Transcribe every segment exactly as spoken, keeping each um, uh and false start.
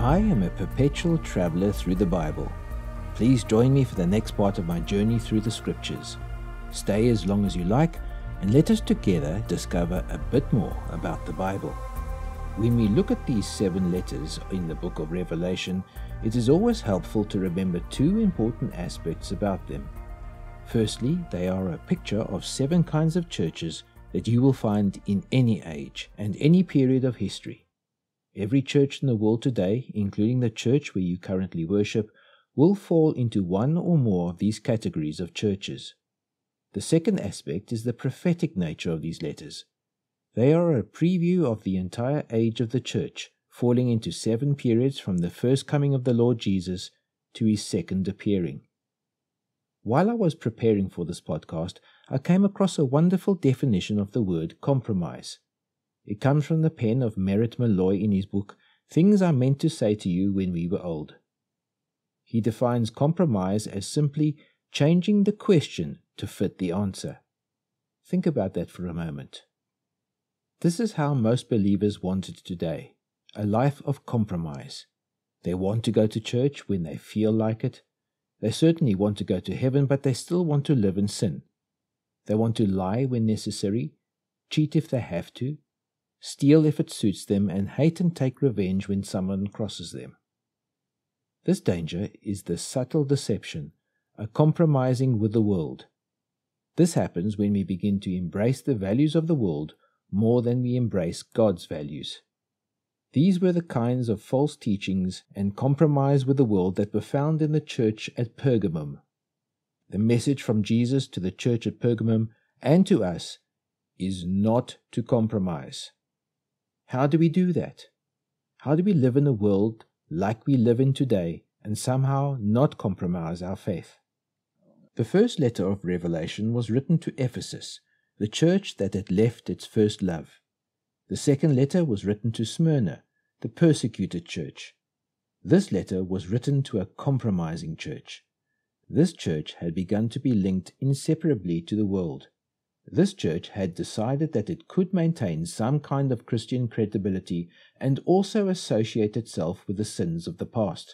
I am a perpetual traveler through the Bible. Please join me for the next part of my journey through the Scriptures. Stay as long as you like, and let us together discover a bit more about the Bible. When we look at these seven letters in the book of Revelation, it is always helpful to remember two important aspects about them. Firstly, they are a picture of seven kinds of churches that you will find in any age and any period of history. Every church in the world today, including the church where you currently worship, will fall into one or more of these categories of churches. The second aspect is the prophetic nature of these letters. They are a preview of the entire age of the church, falling into seven periods from the first coming of the Lord Jesus to his second appearing. While I was preparing for this podcast, I came across a wonderful definition of the word compromise. It comes from the pen of Merrit Malloy in his book, Things I Meant to Say to You When We Were Old. He defines compromise as simply changing the question to fit the answer. Think about that for a moment. This is how most believers want it today, a life of compromise. They want to go to church when they feel like it. They certainly want to go to heaven, but they still want to live in sin. They want to lie when necessary, cheat if they have to, steal if it suits them, and hate and take revenge when someone crosses them. This danger is the subtle deception, a compromising with the world. This happens when we begin to embrace the values of the world more than we embrace God's values. These were the kinds of false teachings and compromise with the world that were found in the church at Pergamum. The message from Jesus to the church at Pergamum and to us is not to compromise. How do we do that? How do we live in a world like we live in today and somehow not compromise our faith? The first letter of Revelation was written to Ephesus, the church that had left its first love. The second letter was written to Smyrna, the persecuted church. This letter was written to a compromising church. This church had begun to be linked inseparably to the world. This church had decided that it could maintain some kind of Christian credibility and also associate itself with the sins of the past.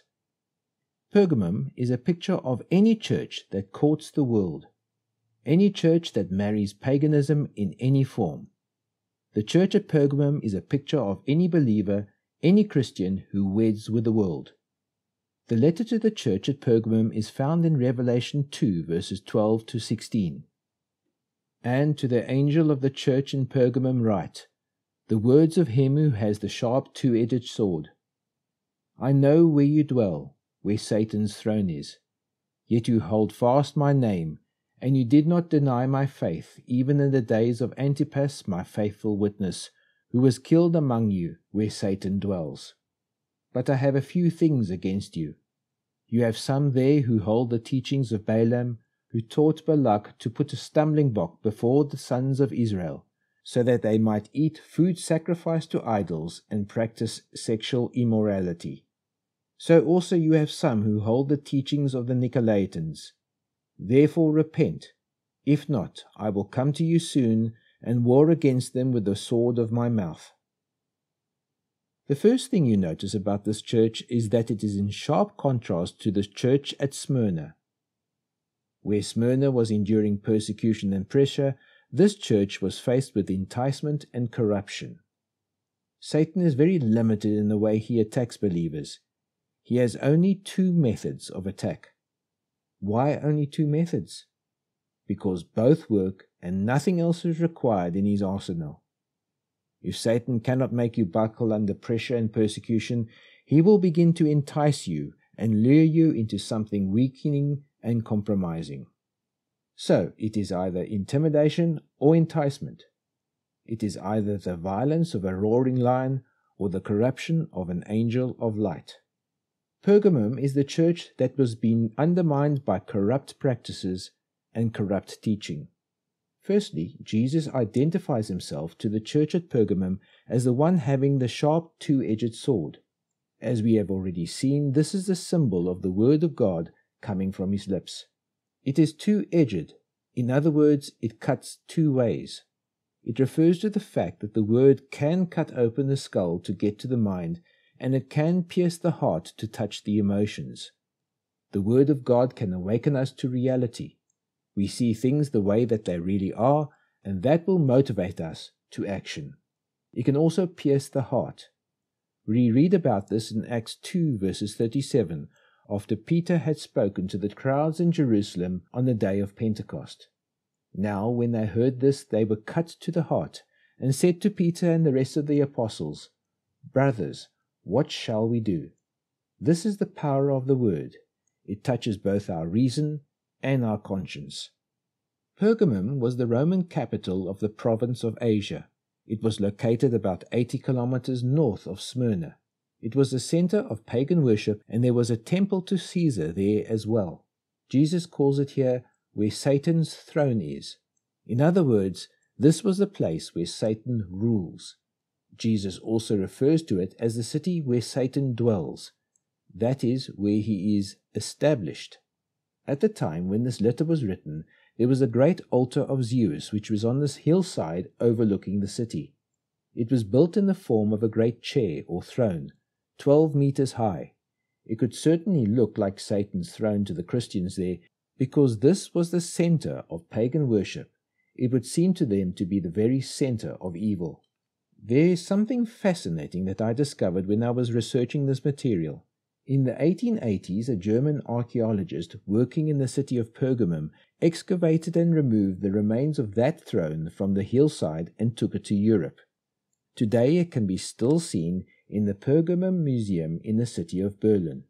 Pergamum is a picture of any church that courts the world, any church that marries paganism in any form. The church at Pergamum is a picture of any believer, any Christian who weds with the world. The letter to the church at Pergamum is found in Revelation two, verses twelve to sixteen. And to the angel of the church in Pergamum write, the words of him who has the sharp two-edged sword. I know where you dwell, where Satan's throne is. Yet you hold fast my name, and you did not deny my faith, even in the days of Antipas, my faithful witness, who was killed among you, where Satan dwells. But I have a few things against you. You have some there who hold the teachings of Balaam, who taught Balak to put a stumbling block before the sons of Israel, so that they might eat food sacrificed to idols and practice sexual immorality. So also you have some who hold the teachings of the Nicolaitans. Therefore repent. If not, I will come to you soon and war against them with the sword of my mouth. The first thing you notice about this church is that it is in sharp contrast to the church at Smyrna. Where Smyrna was enduring persecution and pressure, this church was faced with enticement and corruption. Satan is very limited in the way he attacks believers. He has only two methods of attack. Why only two methods? Because both work and nothing else is required in his arsenal. If Satan cannot make you buckle under pressure and persecution, he will begin to entice you and lure you into something weakening and compromising. So it is either intimidation or enticement. It is either the violence of a roaring lion or the corruption of an angel of light. Pergamum is the church that was being undermined by corrupt practices and corrupt teaching. Firstly, Jesus identifies himself to the church at Pergamum as the one having the sharp two-edged sword. As we have already seen, this is the symbol of the word of God coming from his lips. It is two-edged. In other words, it cuts two ways. It refers to the fact that the word can cut open the skull to get to the mind and it can pierce the heart to touch the emotions. The Word of God can awaken us to reality. We see things the way that they really are, and that will motivate us to action. It can also pierce the heart. We read about this in Acts two verses thirty-seven, after Peter had spoken to the crowds in Jerusalem on the day of Pentecost. Now when they heard this, they were cut to the heart, and said to Peter and the rest of the apostles, "Brothers, what shall we do?" This is the power of the word. It touches both our reason and our conscience. Pergamum was the Roman capital of the province of Asia. It was located about eighty kilometers north of Smyrna. It was the center of pagan worship, and there was a temple to Caesar there as well. Jesus calls it here where Satan's throne is. In other words, this was the place where Satan rules. Jesus also refers to it as the city where Satan dwells. That is where he is established. At the time when this letter was written, there was a great altar of Zeus which was on this hillside overlooking the city. It was built in the form of a great chair or throne, twelve meters high. It could certainly look like Satan's throne to the Christians there, because this was the center of pagan worship. It would seem to them to be the very center of evil. There is something fascinating that I discovered when I was researching this material. In the eighteen eighties, a German archaeologist working in the city of Pergamum excavated and removed the remains of that throne from the hillside and took it to Europe. Today it can be still seen in the Pergamum Museum in the city of Berlin.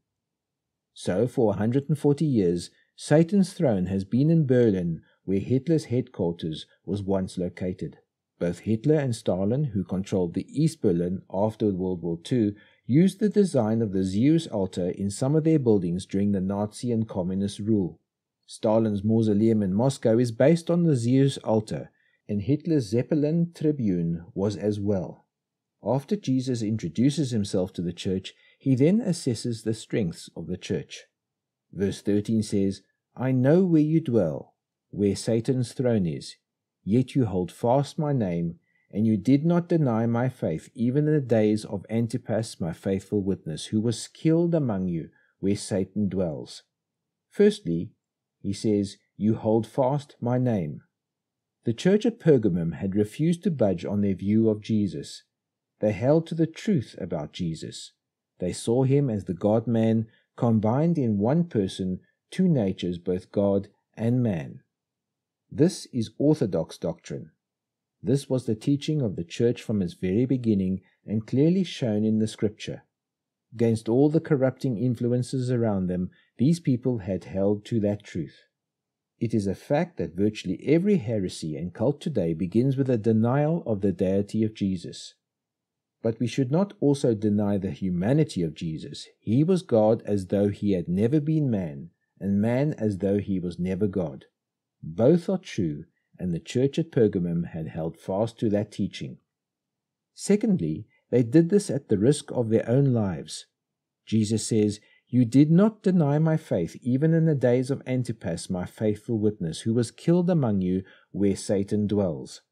So for one hundred forty years, Satan's throne has been in Berlin, where Hitler's headquarters was once located. Both Hitler and Stalin, who controlled the East Berlin after World War Two, used the design of the Zeus altar in some of their buildings during the Nazi and Communist rule. Stalin's mausoleum in Moscow is based on the Zeus altar, and Hitler's Zeppelin tribune was as well. After Jesus introduces himself to the church, he then assesses the strengths of the church. Verse thirteen says, "I know where you dwell, where Satan's throne is, yet you hold fast my name, and you did not deny my faith, even in the days of Antipas, my faithful witness, who was killed among you, where Satan dwells." Firstly, he says, "You hold fast my name." The church at Pergamum had refused to budge on their view of Jesus. They held to the truth about Jesus. They saw him as the God-man, combined in one person, two natures, both God and man. This is orthodox doctrine. This was the teaching of the church from its very beginning and clearly shown in the scripture. Against all the corrupting influences around them, these people had held to that truth. It is a fact that virtually every heresy and cult today begins with a denial of the deity of Jesus. But we should not also deny the humanity of Jesus. He was God as though he had never been man, and man as though he was never God. Both are true, and the church at Pergamum had held fast to that teaching. Secondly, they did this at the risk of their own lives. Jesus says, "You did not deny my faith, even in the days of Antipas, my faithful witness, who was killed among you, where Satan dwells."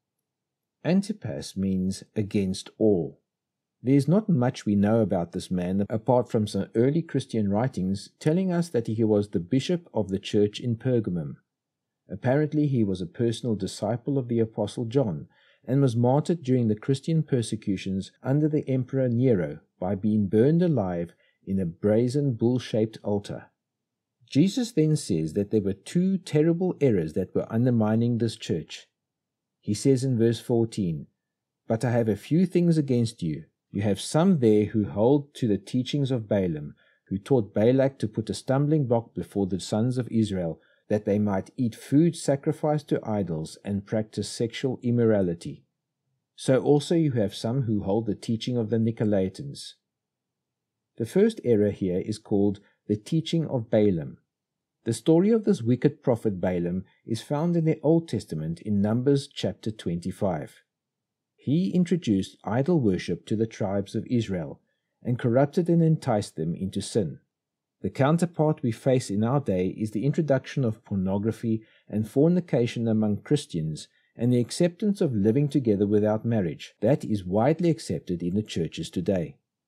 Antipas means against all. There is not much we know about this man apart from some early Christian writings telling us that he was the bishop of the church in Pergamum. Apparently he was a personal disciple of the Apostle John and was martyred during the Christian persecutions under the Emperor Nero by being burned alive in a brazen bull-shaped altar. Jesus then says that there were two terrible errors that were undermining this church. He says in verse fourteen, "But I have a few things against you. You have some there who hold to the teachings of Balaam, who taught Balak to put a stumbling block before the sons of Israel, that they might eat food sacrificed to idols and practice sexual immorality. So also you have some who hold the teaching of the Nicolaitans." The first error here is called the teaching of Balaam. The story of this wicked prophet Balaam is found in the Old Testament in Numbers chapter twenty-five. He introduced idol worship to the tribes of Israel and corrupted and enticed them into sin. The counterpart we face in our day is the introduction of pornography and fornication among Christians and the acceptance of living together without marriage that is widely accepted in the churches today.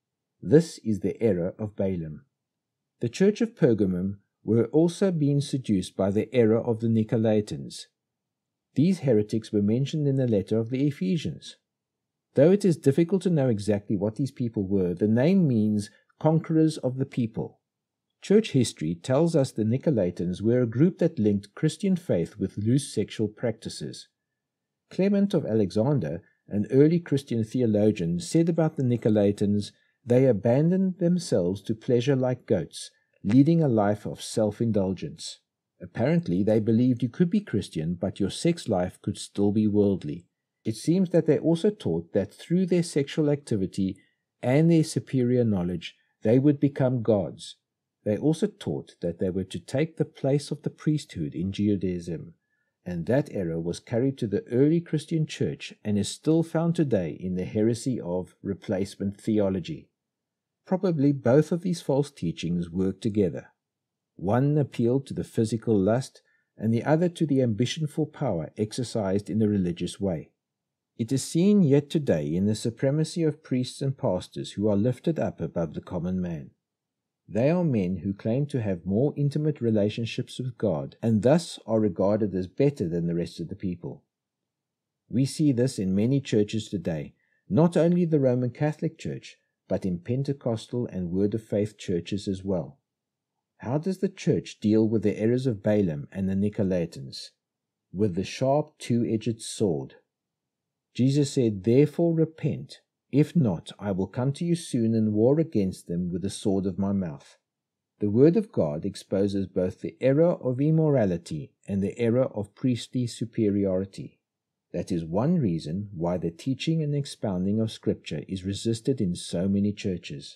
This is the error of Balaam. The church of Pergamum were also being seduced by the error of the Nicolaitans. These heretics were mentioned in the letter of the Ephesians. Though it is difficult to know exactly what these people were, the name means conquerors of the people. Church history tells us the Nicolaitans were a group that linked Christian faith with loose sexual practices. Clement of Alexander, an early Christian theologian, said about the Nicolaitans, "They abandoned themselves to pleasure like goats, leading a life of self-indulgence." Apparently, they believed you could be Christian, but your sex life could still be worldly. It seems that they also taught that through their sexual activity and their superior knowledge, they would become gods. They also taught that they were to take the place of the priesthood in Judaism, and that error was carried to the early Christian church and is still found today in the heresy of replacement theology. Probably both of these false teachings work together. One appealed to the physical lust, and the other to the ambition for power exercised in a religious way. It is seen yet today in the supremacy of priests and pastors who are lifted up above the common man. They are men who claim to have more intimate relationships with God, and thus are regarded as better than the rest of the people. We see this in many churches today, not only the Roman Catholic Church, but in Pentecostal and Word of Faith churches as well. How does the church deal with the errors of Balaam and the Nicolaitans? With the sharp two-edged sword. Jesus said, "Therefore repent. If not, I will come to you soon and war against them with the sword of my mouth." The Word of God exposes both the error of immorality and the error of priestly superiority. That is one reason why the teaching and expounding of Scripture is resisted in so many churches.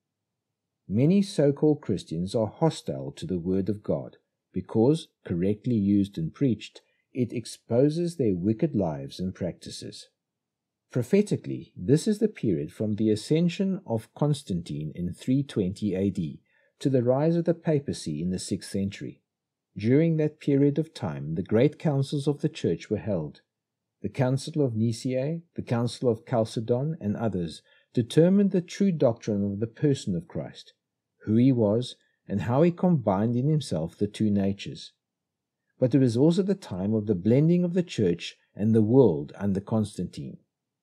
Many so-called Christians are hostile to the Word of God because, correctly used and preached, it exposes their wicked lives and practices. Prophetically, this is the period from the ascension of Constantine in three twenty A D to the rise of the papacy in the sixth century. During that period of time, the great councils of the church were held. The Council of Nicaea, the Council of Chalcedon, and others determined the true doctrine of the person of Christ, who he was, and how he combined in himself the two natures. But it was also the time of the blending of the church and the world under Constantine.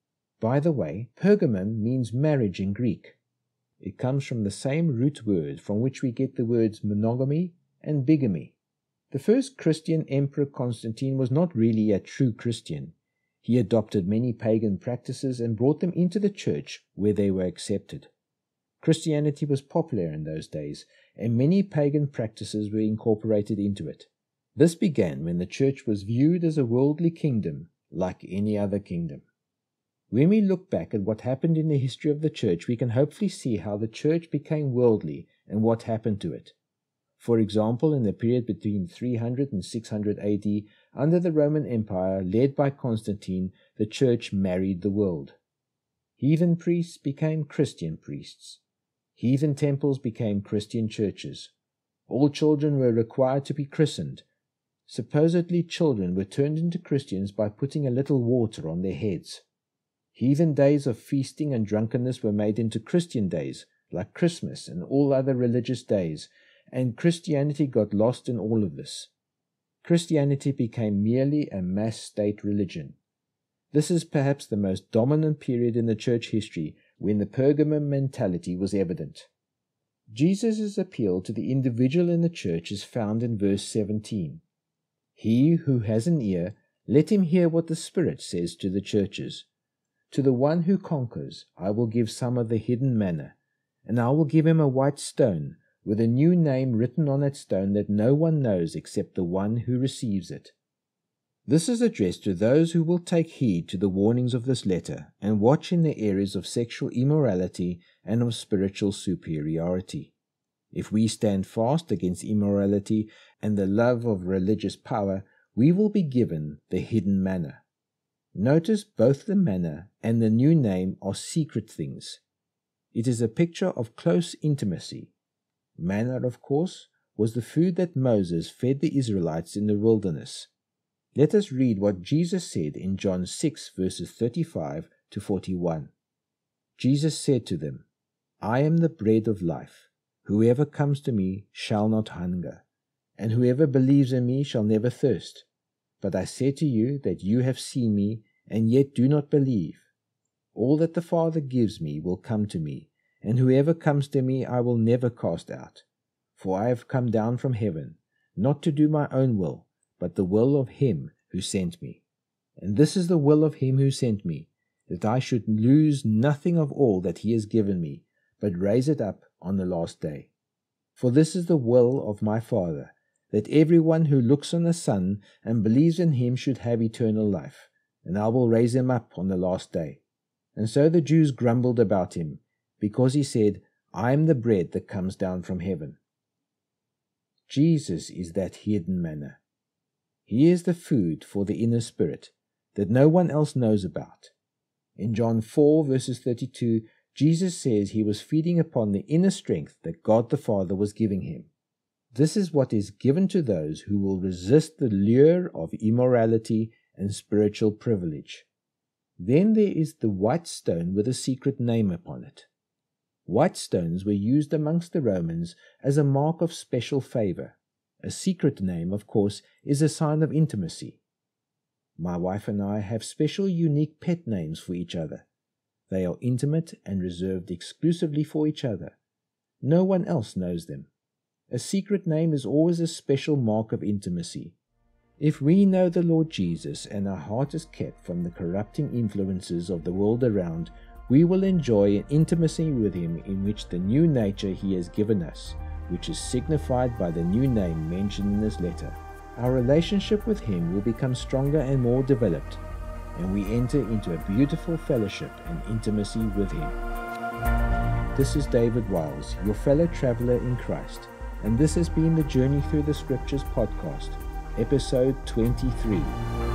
By the way, Pergamum means marriage in Greek. It comes from the same root word from which we get the words monogamy and bigamy. The first Christian emperor Constantine was not really a true Christian. He adopted many pagan practices and brought them into the church where they were accepted. Christianity was popular in those days, and many pagan practices were incorporated into it. This began when the church was viewed as a worldly kingdom, like any other kingdom. When we look back at what happened in the history of the church, we can hopefully see how the church became worldly and what happened to it. For example, in the period between three hundred and six hundred A D, under the Roman Empire, led by Constantine, the church married the world. Heathen priests became Christian priests. Heathen temples became Christian churches. All children were required to be christened. Supposedly children were turned into Christians by putting a little water on their heads. Heathen days of feasting and drunkenness were made into Christian days, like Christmas and all other religious days, and Christianity got lost in all of this. Christianity became merely a mass state religion. This is perhaps the most dominant period in the church history when the Pergamum mentality was evident. Jesus' appeal to the individual in the church is found in verse seventeen. He who has an ear, let him hear what the Spirit says to the churches. To the one who conquers, I will give some of the hidden manna, and I will give him a white stone, with a new name written on that stone that no one knows except the one who receives it. This is addressed to those who will take heed to the warnings of this letter and watch in the areas of sexual immorality and of spiritual superiority. If we stand fast against immorality and the love of religious power, we will be given the hidden manna. Notice both the manna and the new name are secret things. It is a picture of close intimacy. Manna, of course, was the food that Moses fed the Israelites in the wilderness. Let us read what Jesus said in John six, verses thirty-five to forty-one. Jesus said to them, I am the bread of life. Whoever comes to me shall not hunger, and whoever believes in me shall never thirst. But I said to you that you have seen me, and yet do not believe. All that the Father gives me will come to me, and whoever comes to me I will never cast out. For I have come down from heaven, not to do my own will, but the will of him who sent me. And this is the will of him who sent me, that I should lose nothing of all that he has given me, but raise it up on the last day. For this is the will of my Father, that everyone who looks on the Son and believes in him should have eternal life, and I will raise him up on the last day. And so the Jews grumbled about him, because he said, I am the bread that comes down from heaven. Jesus is that hidden manna. He is the food for the inner spirit that no one else knows about. In John four verses thirty-two, Jesus says he was feeding upon the inner strength that God the Father was giving him. This is what is given to those who will resist the lure of immorality and spiritual privilege. Then there is the white stone with a secret name upon it. White stones were used amongst the Romans as a mark of special favor. A secret name, of course, is a sign of intimacy. My wife and I have special unique pet names for each other. They are intimate and reserved exclusively for each other. No one else knows them. A secret name is always a special mark of intimacy. If we know the Lord Jesus and our heart is kept from the corrupting influences of the world around, we will enjoy an intimacy with him in which the new nature he has given us, which is signified by the new name mentioned in this letter. Our relationship with him will become stronger and more developed, and we enter into a beautiful fellowship and intimacy with him. This is David Wiles, your fellow traveler in Christ, and this has been the Journey Through the Scriptures podcast, episode twenty-three.